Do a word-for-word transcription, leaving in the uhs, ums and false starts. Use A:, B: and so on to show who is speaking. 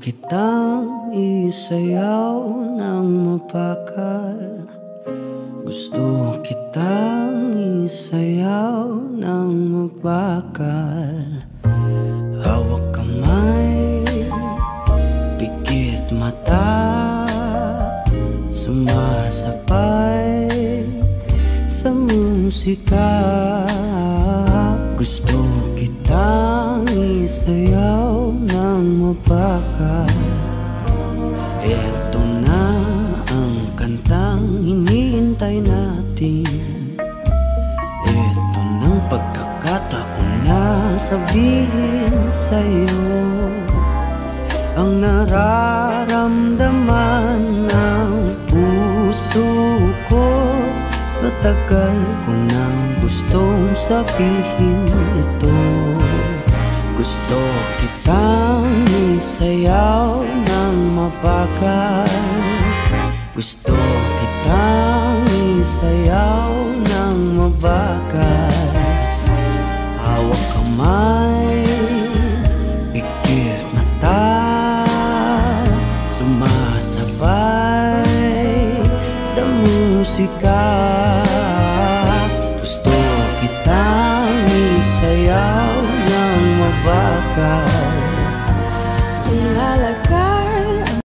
A: kitang isayaw ng mapakal. Gusto kitang isayaw ng mapakal. Hawak kamay, pikit mata, sumasabay sa musika. Gusto kitang isayaw ng mapakal. Eto na ang kantang hinihintay natin. Eto ng pagkakataon na sabihin sa'yo ang nararamdaman ng puso ko. Matagal ko nang gustong sabihin ito. Gusto kitang isayaw ng mapakal. Gusto kitang isayaw ng mabagal. Hawak kamay, pikit mata, sumasabay sa musika.